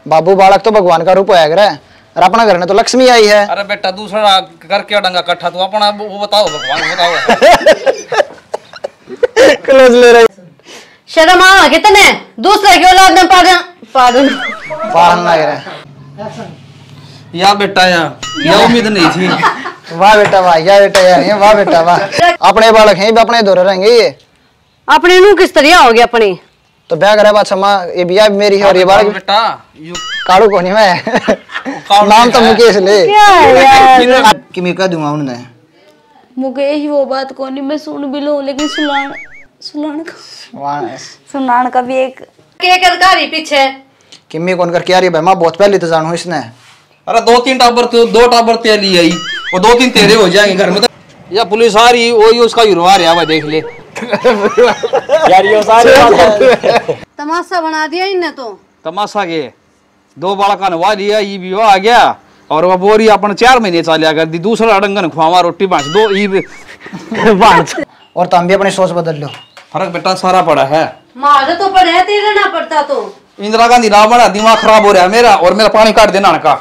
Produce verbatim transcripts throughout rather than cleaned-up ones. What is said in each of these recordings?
बाबू बालक तो भगवान का रूप होया करे और अपना घर में तो लक्ष्मी आई है। अरे बेटा दूसरा कर क्या डंगा कट्ठा तू अपना वो बताओ भगवान बताओ। क्लोज ले रही शर्म आ कितने दूसरे की औलाद में पागल पागल पागल लग रहा या बेटा या या उम्मीद नहीं थी। वाह बेटा वाह, या बेटा यार वाह बेटा वाह। अपने बालक हैं अपने दौरे रहेंगे ये अपने नू किस तरह हो गया अपने तो ब्याह करे बात समा ये बिया मेरी है और ये बालक बेटा काड़ू को नहीं मैं नाम तो मुकेश ले कि मैं कह दूंगा उन्हें मुझे ही वो बात को नहीं मैं सुन भी लूं लेकिन सुनान सुनान का सुनान का भी एक के अधिकारी पीछे कि मैं कौन कर क्या रही भाई मां बहुत पहले तो जानू इसने। अरे दो तीन टाबर तो दो टाबर ते ली आई और दो तीन तेरे हो जाएंगे घर में तो या पुलिस आ रही वही उसका हीरो आ रहा है देख ले यार ये सारे तमाशा बना दिया इन्हें तो तमाशा के दो बालका नवा लिया ये भी आ गया और वो बोरी अपन चार महीने चलिया कर दी दूसरा अडंगन खुआवा रोटी बांच दो ई बांच और तुम भी अपनी सोच बदल लो। फर्क बेटा सारा पड़ा है मार तो पड़े तेरे ना पड़ता तो इंदिरा गांधी रावण दिमाग खराब हो रहा है मेरा और मेरा पानी काट देना का।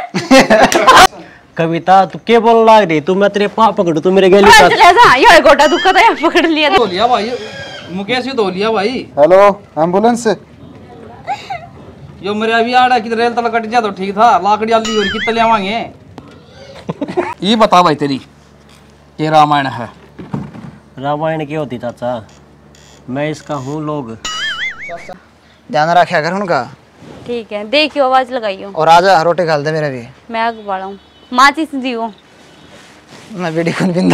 कविता तू क्या बोल लाग रही तू मैं तेरे पाँव पकड़ू तू मेरे गली का ये गोटा दुखा था पकड़ लिया धो लिया भाई मुकेश ही धो लिया भाई। हेलो एम्बुलेंस से यो मेरे अभी आड़ा कि रेल तल कट जा तो ठीक था लाकड़ी आली और कितने ले आवांगे। ये बता भाई तेरी ये रामायण है। रामायण क्या होती चाचा मैं इसका हूँ लोग ध्यान रखा कर उनका। ठीक है देखियो आवाज लगाइयो और आजा रोटी खाल दे मेरा भी मैं आग बाड़ा हूँ माचिस दियो मैं बीड़ी कौन पिंदा।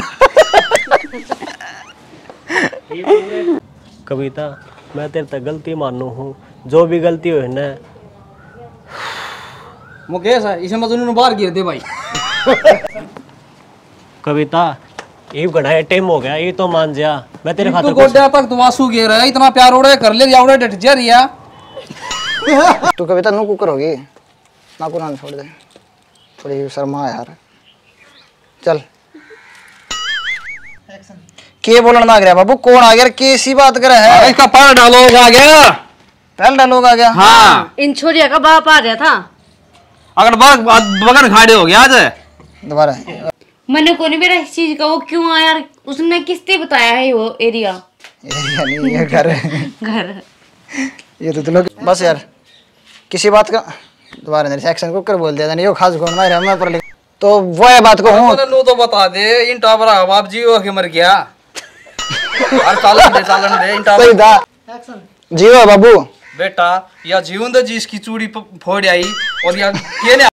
कविता मैं तेरे तक गलती मानू हूँ जो भी गलती हो ना मुकेश है इसे मजनू बाहर गिर दे भाई। कविता ये घड़ा टाइम हो गया ये तो मान जा मैं तेरे खातिर गोड्या तक तो वासु गिर रहा है इतना प्यार उड़े कर ले जावड़े डट जा रिया। तू कविता नु कुकर होगी ना को ना छोड़ दे थोड़ी शर्मा यार चल के बोलना ना गया बाबू कौन आ गया कैसी बात कर है इसका पहला डायलॉग आ गया पहला डायलॉग आ गया। हाँ इन छोरिया का बाप आ रहा था अगर बगन खाड़े हो गया आज दोबारा मैंने को नहीं मेरा इस चीज का वो क्यों आया उसने किसने बताया है वो एरिया एरिया नहीं ये घर घर ये तो लोग बस यार किसी बात का दोबारा नहीं सेक्शन को कर बोल दिया था नहीं वो खास कौन मारे मैं पर तो वो है बात को हूं नो तो बता दे इन टावर बाप जी हो के मर गया और चालन दे चालन दे इन टावर सही था जीवा बाबू बेटा या जीवन दे जिसकी चूड़ी फोड़ आई और या